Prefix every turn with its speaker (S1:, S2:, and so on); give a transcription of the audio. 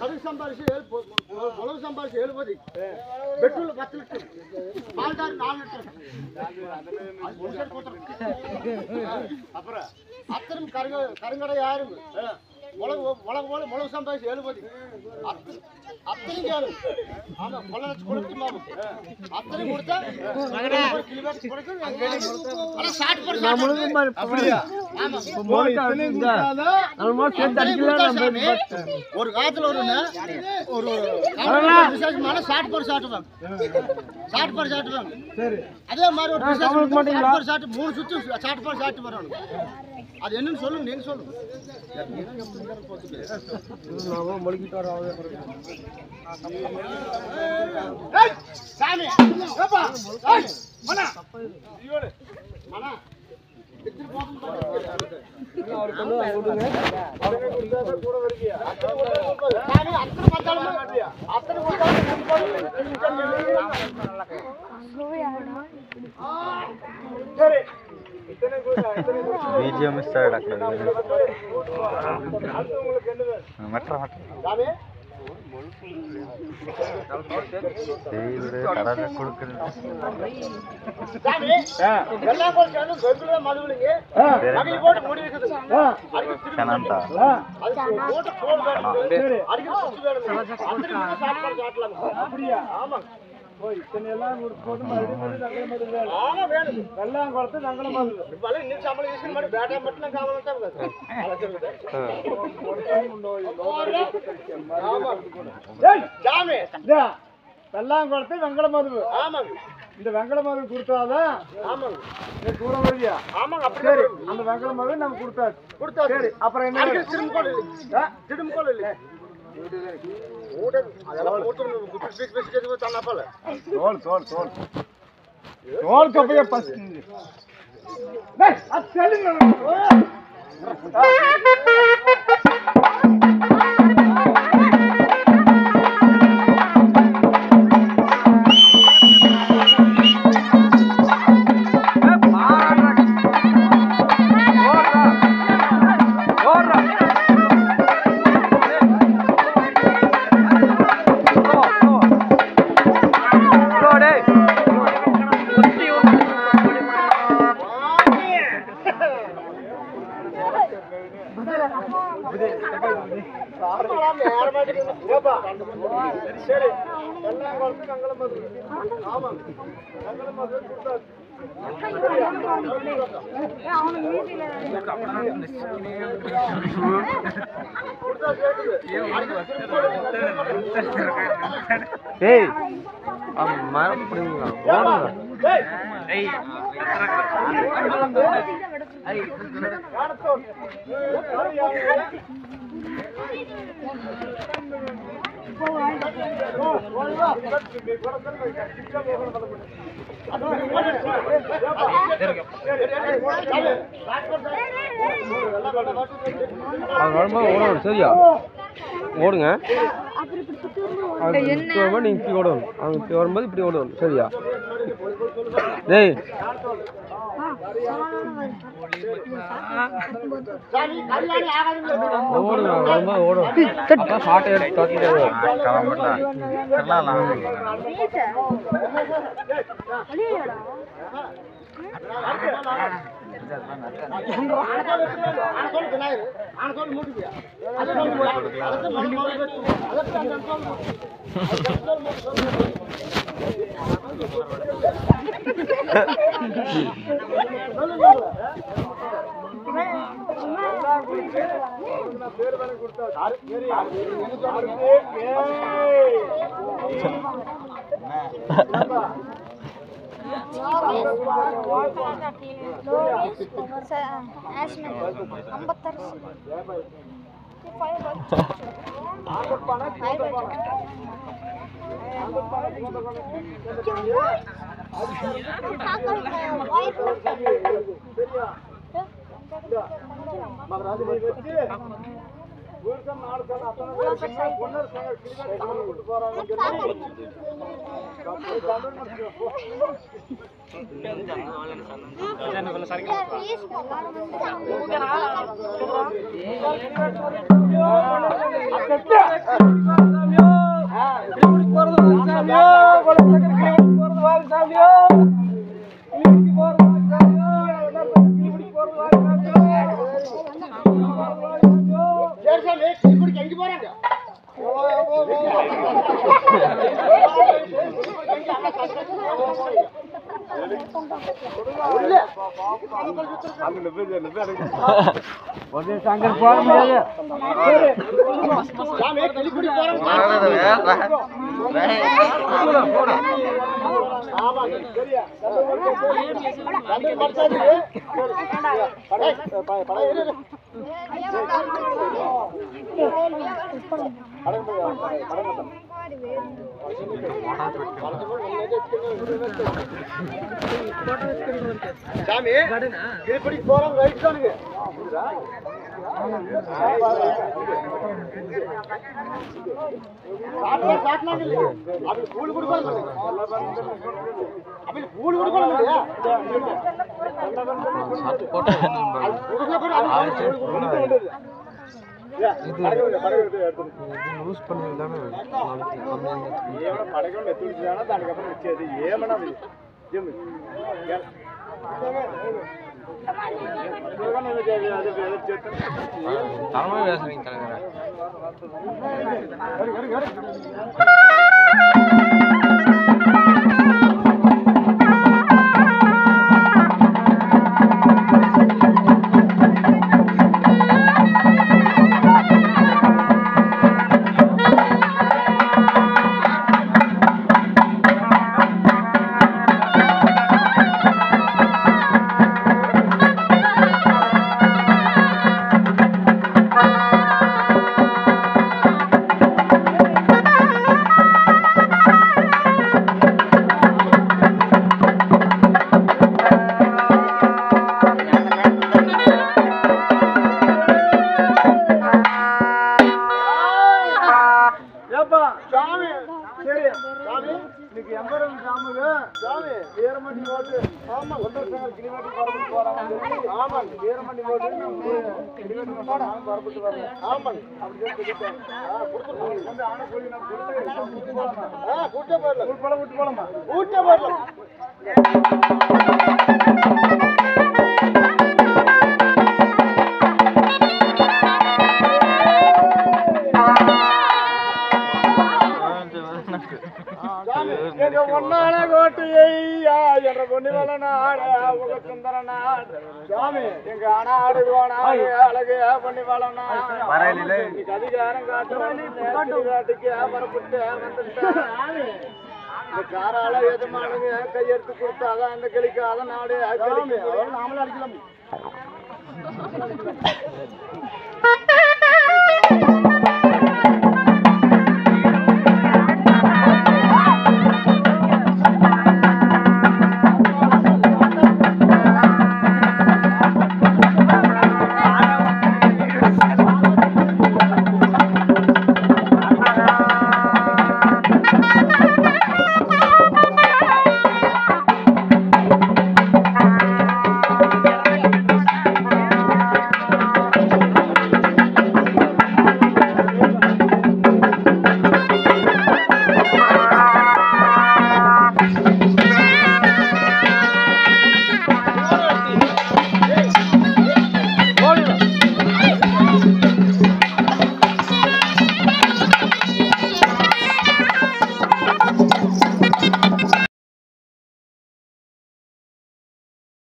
S1: కడుగు సంపాదించి పొలం సంపాదించి వెళ్ళిపోతుంది పెట్రోల్ 10 లీటర్లు పాలదారి 4 లీటర్లు அத்தனை கருங்கடை யாரும் முளகு சம்பாதிச்சு எழுபது அத்தனையும் கேளு ஆமா கொள்ளச்சு கொடுத்துமாவும் அத்தனை கொடுத்தா ஒரு காலத்துல ஒரு சாட்டு பாரு சாட்டுவாங்க அதே மாதிரி ஒரு சாட்டு 3 சுத்து சாட்டு பாரு சாட்டு வரணும் அது என்னன்னு சொல்லுங்க நீங்க சொல்லுங்க சாமி ஏப்பா ஏய் மனா இவளே மனா எத்திரி போகும் அவர் கொண்டு ஓடுங்க அவரே கூட வருகியா சாமி அத்தனை பார்த்தாலும் அத்தனை சரி
S2: बीजीएम स्टार्ट ಆಗ್ತದೆ ಮಟ್ರ ಸೇರಿದ್ರೆ ಕಡಲ ಕೊಡ್ತಾರೆ
S1: சாமி எல்லா போல்ச்சானு வெகுல மதுவிங்க மகி போட்டு மூடி இருக்குது
S2: கனಂತ
S1: அது போட்டு கோல் வேணும் அடிக்க சுத்தி வேணும் அத்தனை சாப்பாடு சாட்டலாம் அப்படியே ஆமா போய் இதெல்லாம் போட்டு மறுபடியும் நங்கல மது வேணும் ஆமா வேணும் எல்லாம் கொடுத்து நங்கல மது இப்பல இன்னும் சம்பளம் ಮಾಡಿ பேட்டா மட்டும் காவலட்ட ஏய் சாமி எல்லாம் கொடுத்து வெங்கல மது ஆமாங்க இந்த வெங்கல மது கொடுத்தாதான் ஆமாங்க நீ கூட வரியா ஆமாங்க அப்படியே அந்த வெங்கல மது நம்ம கொடுத்தா சரி அப்புறம் என்ன திரும்ப இல்ல ஓட அதெல்லாம் போட்டு குட்டி பேசிட்டு தண்ணாப்பல தோல் கப்பைய பஸ் டேய் அது செல்லுங்க சரி எல்லாம் கொடுத்து நங்கல மது ஆமா நங்கல மது கொடுத்தா
S2: ஏய் மரம் புடிங்க ஓடுங்க ஏய் ஐ சரியா ஓடுங்க நீங்க இப்படி ஓடணும் அவங்க வரும்போது இப்படி ஓடணும் சரியா டேய் ஓடுங்க வரும்போது ஓடும் ஷார்ட்
S1: Apa சங்கர் போட முடியாது. சாமி இப்படி போறோம் ரைட் தானுங்க. அப்படி கூழ் கொடுப்பாங்க. அப்படி கூழ் கொடுப்பாங்க.
S2: யூஸ் பண்ணது தானே
S1: పడకుండా ఎత్తుడిచానా దానికప్పుడు వచ్చేది ఏమన్నా
S2: தரமா பேசுறீங்க தலைவர.
S1: ஒன்னான கோட்டையா என்ற பொன்னிவள நாடு உங்க சுந்தர நாடு சாமி எங்க ஆனாடு கோனாடு அழகு பொன்னிவள நாடு அதிகாரம் காட்டுக்கு வரப்பட்டு வந்துட்டேன். இந்த காரால எதுமானுங்க கையெடுத்து கொடுத்தாதான் இந்த கிளிக்காத நாடு நாமளும் அடிக்கலாம்.